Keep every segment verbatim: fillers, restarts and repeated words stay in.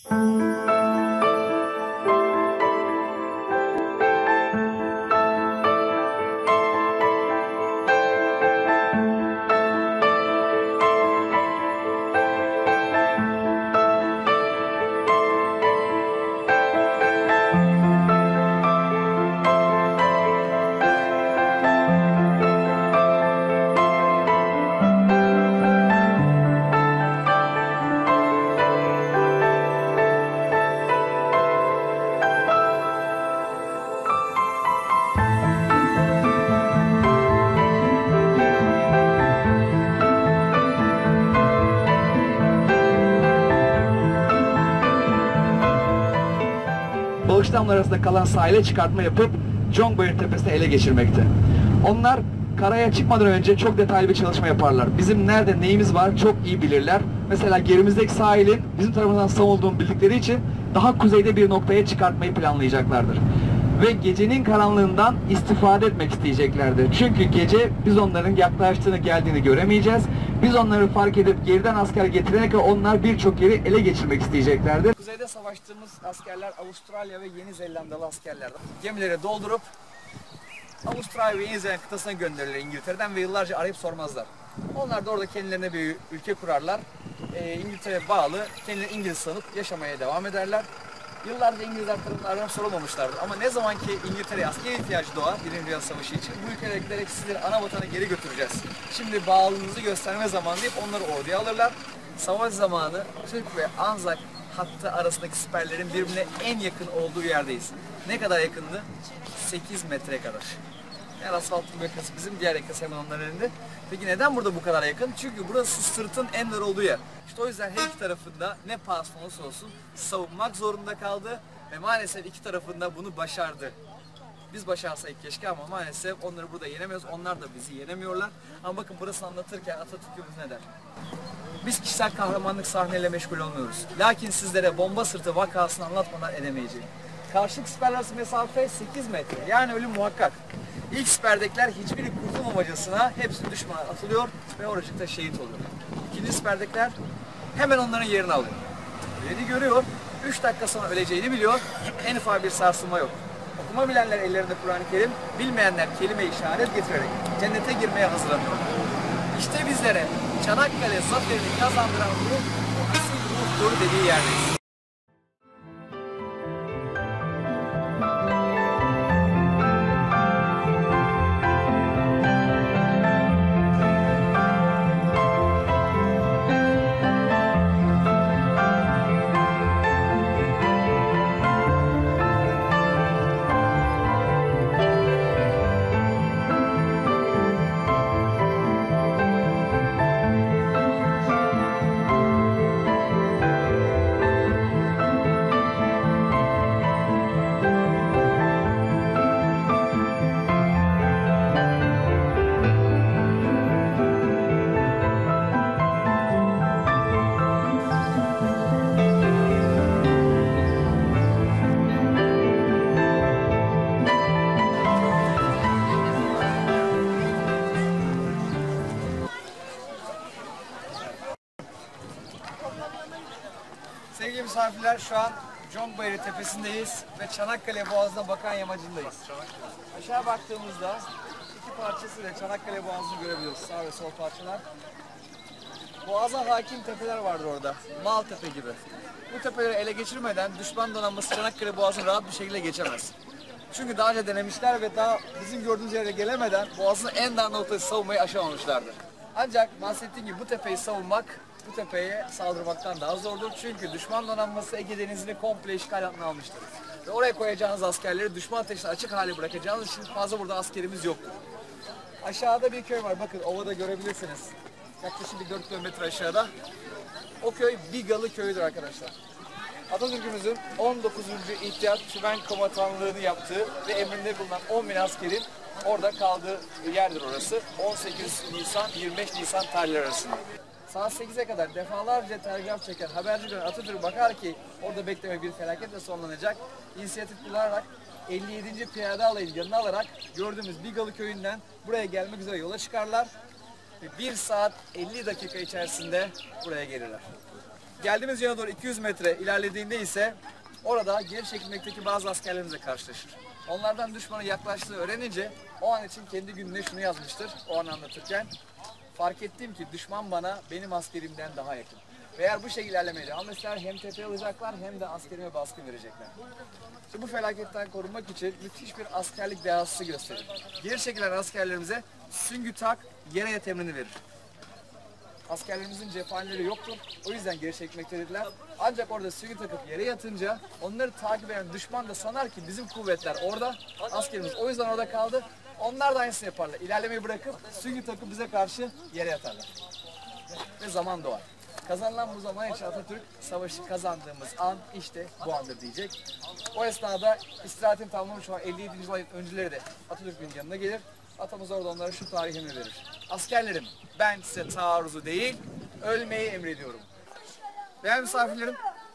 Dalış damları arasında kalan sahile çıkartma yapıp Jong Bayır Tepesi'ni ele geçirmekte. Onlar karaya çıkmadan önce çok detaylı bir çalışma yaparlar. Bizim nerede neyimiz var çok iyi bilirler. Mesela gerimizdeki sahilin bizim tarafından savunulduğunu bildikleri için daha kuzeyde bir noktaya çıkartmayı planlayacaklardır. Ve gecenin karanlığından istifade etmek isteyeceklerdir. Çünkü gece biz onların yaklaştığını, geldiğini göremeyeceğiz. Biz onları fark edip geriden asker getirene kadar onlar birçok yeri ele geçirmek isteyeceklerdir. Kuzeyde savaştığımız askerler Avustralya ve Yeni Zelandalı askerlerden. Gemileri doldurup Avustralya ve Yeni Zelanda kıtasına gönderilir İngiltere'den ve yıllarca arayıp sormazlar. Onlar da orada kendilerine bir ülke kurarlar. Ee, İngiltere'ye bağlı, kendilerini İngiliz sanıp yaşamaya devam ederler. Yıllarca İngilizler tarafından aranıp sorulmamışlardı. Ama ne zaman ki İngiltere'ye askeri ihtiyacı doğar, Birinci Dünya Savaşı için bu ülkelere giderek sizleri ana vatana geri götüreceğiz. Şimdi bağlılığınızı gösterme zamanı deyip onları orduya alırlar. Savaş zamanı Türk ve Anzak hattı arasındaki siperlerin birbirine en yakın olduğu yerdeyiz. Ne kadar yakındı? sekiz metre kadar. Yani asfaltın yakası bizim, diğer yakası hemen onların elinde. Peki neden burada bu kadar yakın? Çünkü burası sırtın en dar olduğu yer. İşte o yüzden her iki tarafında ne pahasına olursa olsun savunmak zorunda kaldı ve maalesef iki tarafında bunu başardı. Biz başarsaydık keşke ama maalesef onları burada yenemiyoruz. Onlar da bizi yenemiyorlar. Ama bakın burası anlatırken Atatürk'ümüz ne der? Biz kişisel kahramanlık sahneyle meşgul olmuyoruz. Lakin sizlere bomba sırtı vakasını anlatmadan edemeyeceğim. Karşılık siperler arası mesafe sekiz metre. Yani ölüm muhakkak. İlk siperdekiler hiçbiri kurtulmamacasına hepsi düşmana atılıyor ve oracıkta şehit oluyor. İkinci siperdekiler hemen onların yerini alıyor. Öleni görüyor, üç dakika sonra öleceğini biliyor, en ufak bir sarsılma yok. Okuma bilenler ellerinde Kur'an-ı Kerim, bilmeyenler kelime işaret getirerek cennete girmeye hazırlanıyor. İşte bizlere Çanakkale zaferini kazandıran grup, asil ruhtur dediği yerdeyiz. Sevgili misafirler, şu an Jong Bayırı Tepesi'ndeyiz ve Çanakkale Boğazı'na bakan yamacındayız. Aşağı baktığımızda iki parçasıyla Çanakkale Boğazı'nı görebiliyoruz, sağ ve sol parçalar. Boğaza hakim tepeler vardır orada, Maltepe gibi. Bu tepeleri ele geçirmeden düşman donanması Çanakkale Boğazı'nı rahat bir şekilde geçemez. Çünkü daha önce denemişler ve daha bizim gördüğümüz yere gelemeden Boğaz'ın en dar noktası savunmayı aşamamışlardır. Ancak bahsettiğim gibi bu tepeyi savunmak, bu tepeye saldırmaktan daha zordur. Çünkü düşman donanması Ege Denizi'ni komple işgal altına almıştır. Ve oraya koyacağınız askerleri düşman ateşine açık hale bırakacağınız için fazla burada askerimiz yoktur. Aşağıda bir köy var. Bakın ovada görebilirsiniz. Yaklaşık bir dört kilometre aşağıda. O köy Bigalı köyüdür arkadaşlar. Atatürk'ümüzün on dokuzuncu İhtiyat Tümen Komutanlığı'nı yaptığı ve emrinde bulunan on bin askerin orada kaldığı yerdir orası. on sekiz Nisan yirmi beş Nisan tarihleri arasında. Saat sekize kadar defalarca telgraf çeken haberci gören Atatürk bakar ki orada bekleme bir felaketle sonlanacak. İnisiyatif kullanarak elli yedinci Piyade Alayı'nı yanına alarak gördüğümüz Bigalı köyünden buraya gelmek üzere yola çıkarlar. Ve bir saat elli dakika içerisinde buraya gelirler. Geldiğimiz yana doğru iki yüz metre ilerlediğinde ise orada geri çekilmekteki bazı askerlerimizle karşılaşır. Onlardan düşmanın yaklaştığını öğrenince o an için kendi gününe şunu yazmıştır o an anlatırken. Fark ettim ki düşman bana benim askerimden daha yakın. Ve eğer bu şekilde ilerlemeye devam etseler hem tepe alacaklar hem de askerime baskın verecekler. İşte bu felaketten korunmak için müthiş bir askerlik dehası gösterir. Geri çekilen askerlerimize süngü tak, yere yat emrini verir. Askerlerimizin cephaneleri yoktur. O yüzden geri çekmektedirler. Ancak orada süngü takıp yere yatınca onları takip eden düşman da sanar ki bizim kuvvetler orada. Askerimiz o yüzden orada kaldı. Onlar da aynısını yaparlar. İlerlemeyi bırakıp süngü takıp bize karşı yere yatarlar. Ve zaman doğar. Kazanılan bu zaman için Atatürk savaşı kazandığımız an işte bu andır diyecek. O esnada istirahatin tamamlamış olan elli yedinci ayın öncüleri de Atatürk'ün yanına gelir. Atamız orada onlara şu tarihini verir. Askerlerim, ben size taarruzu değil, ölmeyi emrediyorum. Değerli misafirlerim,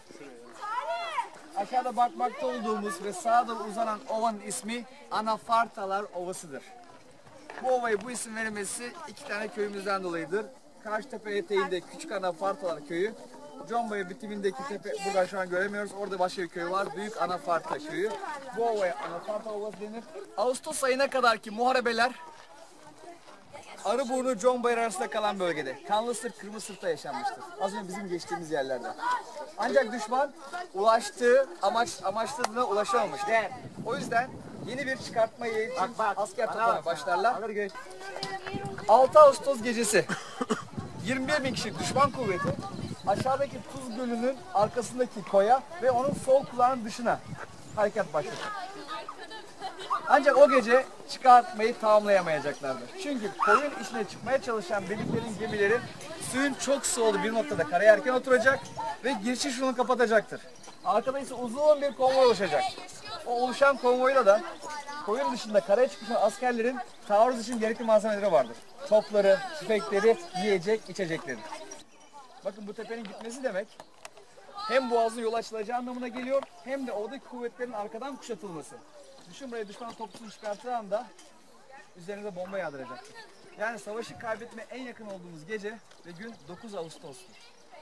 aşağıda bakmakta olduğumuz ve sağa doğru uzanan ovanın ismi Anafartalar Ovası'dır. Bu ovaya bu isim verilmesi iki tane köyümüzden dolayıdır. Karşıtepe eteğinde Küçük Anafartalar Köyü, Conbaya bitimindeki tepe, burada şu an göremiyoruz, orada başka bir köy var, Büyük Anafarta Köyü. Bu ovaya Anafarta Ovası denir. Ağustos ayına kadar ki muharebeler Arıburnu, Conbayır arasında kalan bölgede, Kanlısır, Kırmızısırt'ta yaşanmıştır. Az önce bizim geçtiğimiz yerlerde. Ancak düşman ulaştığı amaç amaçladığına ulaşamamıştır. O yüzden yeni bir çıkartma yeri için asker toplamaya başlarlar. altı Ağustos gecesi yirmi bir bin kişilik düşman kuvveti aşağıdaki Tuz Gölü'nün arkasındaki koya ve onun sol kulağının dışına harekat başlatır. Ancak o gece çıkartmayı tamamlayamayacaklardır. Çünkü koyun içine çıkmaya çalışan birliklerin gemileri suyun çok su olduğu bir noktada karaya erken oturacak ve girişi şunu kapatacaktır. Arkada ise uzun bir konvoy oluşacak. O oluşan konvoyda da koyun dışında karaya çıkmış olan askerlerin taarruz için gerekli malzemeleri vardır. Topları, tüfekleri, yiyecek, içecekleri. Bakın bu tepenin gitmesi demek hem boğazın yol açılacağı anlamına geliyor hem de oradaki kuvvetlerin arkadan kuşatılması. Düşün buraya düşman topçusunu çıkarttığı anda üzerinize bomba yağdıracaktır. Yani savaşı kaybetmeye en yakın olduğumuz gece ve gün dokuz Ağustos'tur.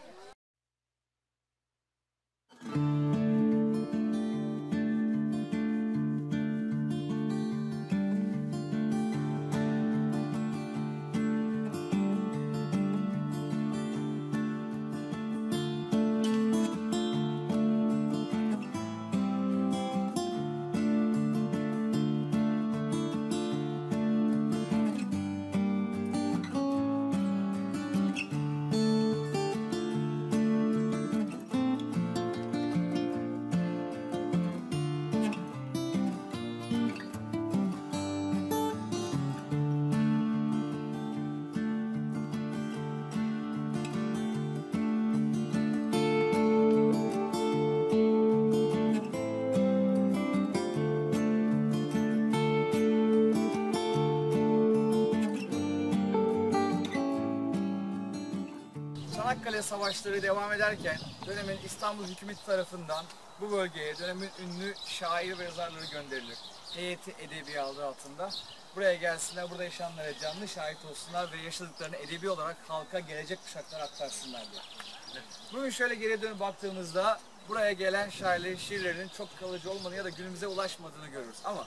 Çanakkale Savaşları devam ederken dönemin İstanbul hükümeti tarafından bu bölgeye dönemin ünlü şair ve yazarları gönderilir. Heyeti edebi adı altında. Buraya gelsinler, burada yaşayanlara canlı şahit olsunlar ve yaşadıklarını edebi olarak halka, gelecek kuşaklara aktarsınlar diye. Bugün şöyle geriye dönüp baktığımızda buraya gelen şairlerin şiirlerinin çok kalıcı olmadığını ya da günümüze ulaşmadığını görürüz. Ama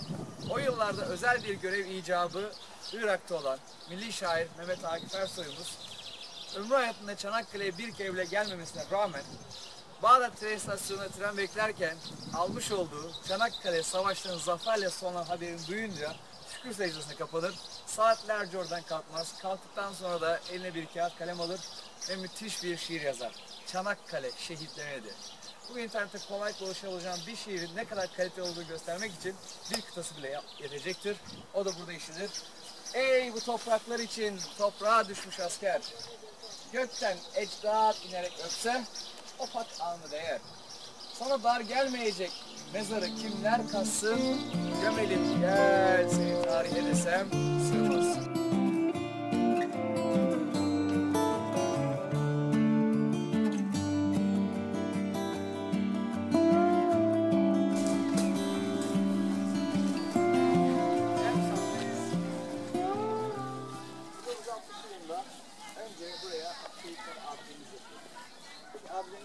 o yıllarda özel bir görev icabı Irak'ta olan milli şair Mehmet Akif Ersoy'umuz ömrü hayatında Çanakkale'ye bir kere bile gelmemesine rağmen Bağdat tren istasyonuna tren beklerken almış olduğu Çanakkale Savaşları'nın zaferle sona haberini duyunca şükür secdesine kapanır. Saatlerce oradan kalkmaz. Kalktıktan sonra da eline bir kağıt kalem alır ve müthiş bir şiir yazar. Çanakkale şehitlerine de. Bu internette kolaylıkla ulaşabileceğim bir şiirin ne kadar kaliteli olduğunu göstermek için bir kıtası bile yetecektir. O da burada işidir. Ey bu topraklar için toprağa düşmüş asker. Gökten ecdat inerek öpse o pat alnı değer. Sana dar gelmeyecek mezarı kimler kassın? Gömelim gel seni tarihe desem sığmaz.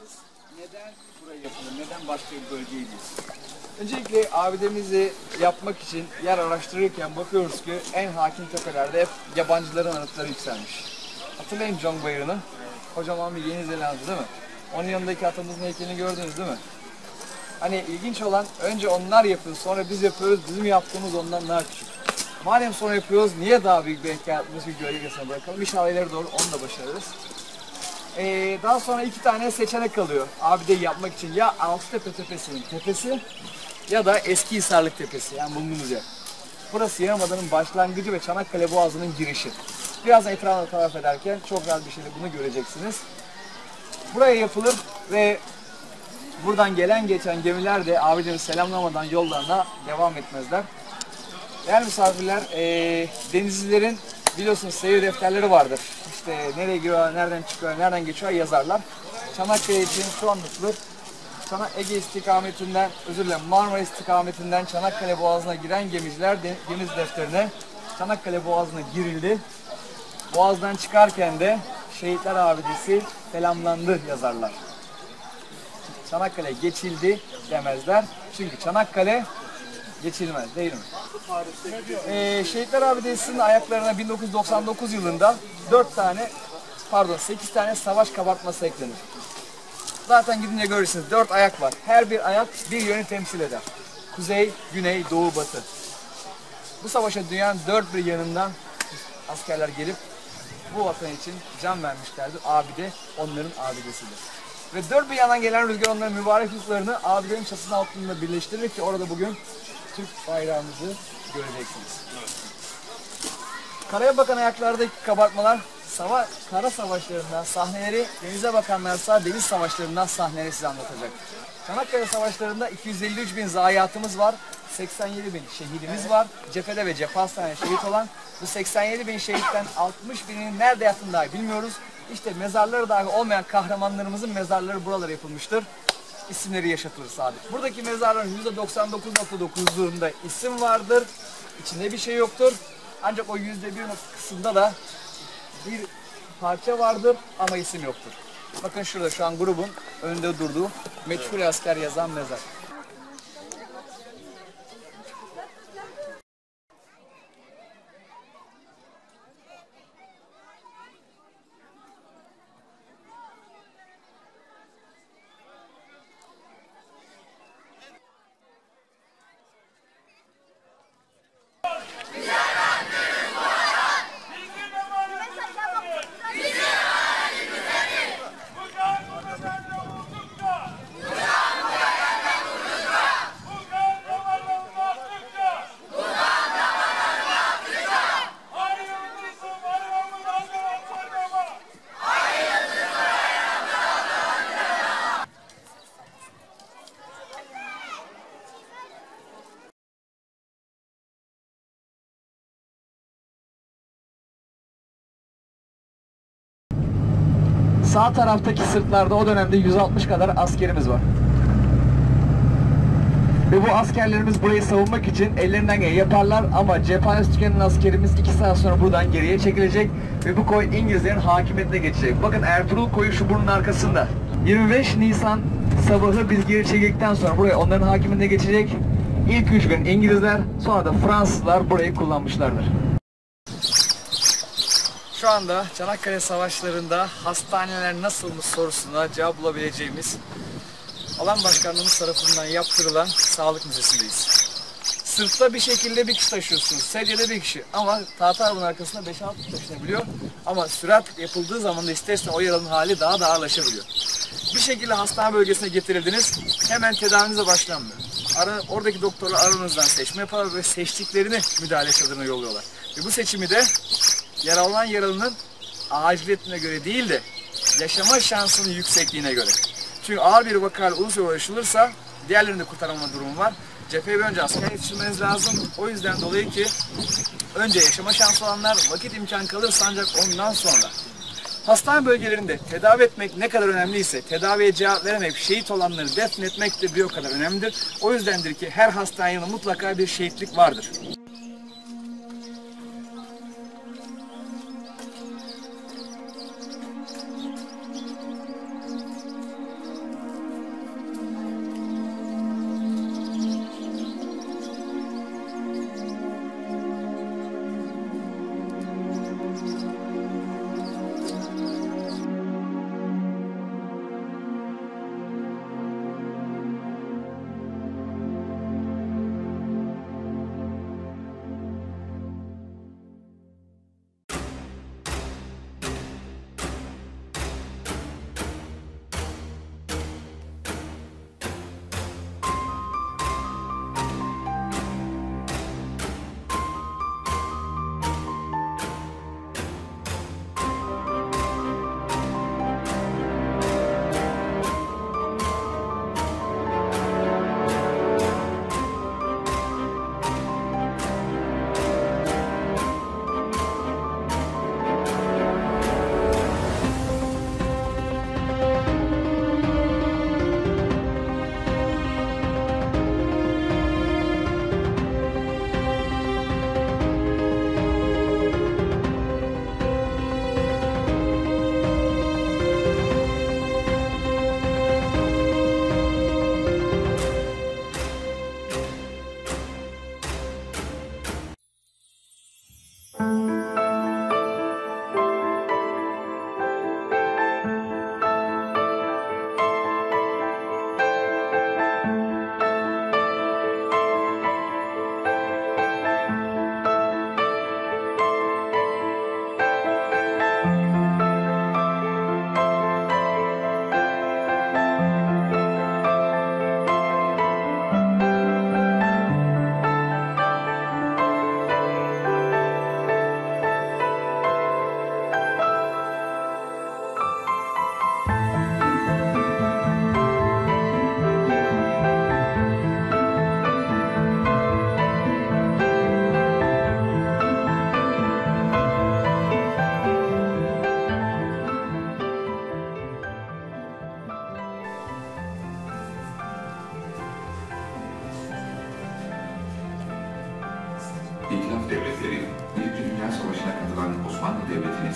Neden burayı yapılır? Neden başka bir bölgeye değil? Öncelikle abidemizi yapmak için yer araştırırken bakıyoruz ki en hakim tepelerde hep yabancıların anıtları yükselmiş. Hatırlayın John Bayırı'nı. Kocaman bir Yeni Zelanda değil mi? Onun yanındaki atamızın heykelini gördünüz değil mi? Hani ilginç olan önce onlar yapıyor, sonra biz yapıyoruz. Bizim yaptığımız ondan daha küçük. Madem sonra yapıyoruz, niye daha büyük bir heykel, bir gölgesine bırakalım? İnşallah ileri doğru onu da başarırız. Ee, daha sonra iki tane seçenek kalıyor abideyi yapmak için. Ya Altıtepe Tepesi'nin tepesi ya da Eskihisarlık Tepesi, yani bulunduğumuz yer. Burası Yarımada'nın başlangıcı ve Çanakkale Boğazı'nın girişi. Birazdan etrafını tarif ederken çok rahat bir şekilde bunu göreceksiniz. Buraya yapılır ve buradan gelen geçen gemiler de abidemizi selamlamadan yollarına devam etmezler. Değerli misafirler, e, denizcilerin biliyorsunuz seyir defterleri vardır. İşte nereye giriyor, nereden çıkıyor, nereden geçiyor yazarlar. Çanakkale için şu anlatılır. Çana Ege istikametinden, özür dilerim Marmara istikametinden Çanakkale Boğazı'na giren gemiciler deniz defterine Çanakkale Boğazı'na girildi. Boğaz'dan çıkarken de Şehitler Abidesi selamlandı yazarlar. Çanakkale geçildi demezler. Çünkü Çanakkale geçilmez değil mi? Ee, Şehitler Abidesi'nin ayaklarına bin dokuz yüz doksan dokuz yılında dört tane pardon sekiz tane savaş kabartması eklenir. Zaten gidince görürsünüz dört ayak var. Her bir ayak bir yönü temsil eder. Kuzey, güney, doğu, batı. Bu savaşa dünyanın dört bir yanından askerler gelip bu vatan için can vermişlerdir. Abide onların abidesidir. Ve dört bir yandan gelen rüzgar onların mübarek yüzlerini abidenin çatısının altında birleştirir ki orada bugün Türk bayrağımızı göreceksiniz. Karaya bakan ayaklardaki kabartmalar sava kara savaşlarından sahneleri, denize bakanlarsa deniz savaşlarından sahneleri size anlatacak. Çanakkale Savaşları'nda iki yüz elli üç bin zayiatımız var, seksen yedi bin şehidimiz var. Cephede ve cephe hastanede şehit olan bu seksen yedi bin şehitten altmış bininin nerede yattığını dahi bilmiyoruz. İşte mezarları dahi olmayan kahramanlarımızın mezarları buralara yapılmıştır. İsimleri yaşatılır sadece. Buradaki mezarların yüzde doksan dokuz nokta dokuz'unda isim vardır. İçinde bir şey yoktur. Ancak o yüzde bir kısımda da bir parça vardır ama isim yoktur. Bakın şurada şu an grubun önünde durduğu meçhul asker yazan mezar. Sağ taraftaki sırtlarda o dönemde yüz altmış kadar askerimiz var. Ve bu askerlerimiz burayı savunmak için ellerinden geleni yaparlar ama cephanesi tükenen askerimiz iki saat sonra buradan geriye çekilecek ve bu koy İngilizlerin hakimiyetine geçecek. Bakın Ertuğrul koyu şu burnun arkasında. yirmi beş Nisan sabahı biz geri çekildikten sonra buraya onların hakimiyetine geçecek. İlk üç gün İngilizler, sonra da Fransızlar burayı kullanmışlardır. Şu anda Çanakkale Savaşları'nda hastaneler nasıl mı sorusuna cevap bulabileceğimiz alan başkanlığımız tarafından yaptırılan sağlık müzesindeyiz. Sırtta bir şekilde bir kişi taşıyorsunuz, sedyede bir kişi ama tahta arabanın arkasında beş altı kişi taşınabiliyor ama sürat yapıldığı zaman da istersen o yaralının hali daha da ağırlaşabiliyor. Bir şekilde hastane bölgesine getirildiniz, hemen tedavinize başlanmıyor. Ara, oradaki doktorlar aranızdan seçme yapar ve seçtiklerini müdahale çadırına yolluyorlar. Ve bu seçimi de yaralanan yaralının aciliyetine göre değil de yaşama şansının yüksekliğine göre. Çünkü ağır bir vakayla uzun süre uğraşılırsa diğerlerini de kurtarma durumu var. Cepheye önce asker yetiştirmeniz lazım. O yüzden dolayı ki önce yaşama şansı olanlar vakit imkan kalırsa ancak ondan sonra. Hastane bölgelerinde tedavi etmek ne kadar önemliyse tedaviye cevap veremeyip şehit olanları defnetmek de bir o kadar önemlidir. O yüzdendir ki her hastanenin mutlaka bir şehitlik vardır.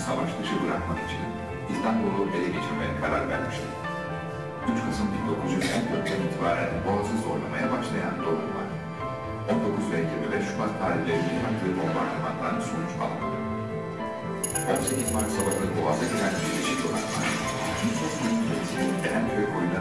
savaş dışı bırakmak için İstanbul'u ele geçirmeye karar vermişti. üç Kasım bin dokuz yüz on dört'ten itibaren Boğaz'ı zorlamaya başlayan donanma, on dokuz ve yirmi beş Şubat tarihlerinde yaptığı bombardımandan sonuç alamadı. on sekiz Mart sabahı Boğaz'a giren Birleşik Donanma, Yusuf Yunus'un Erenköy boyunca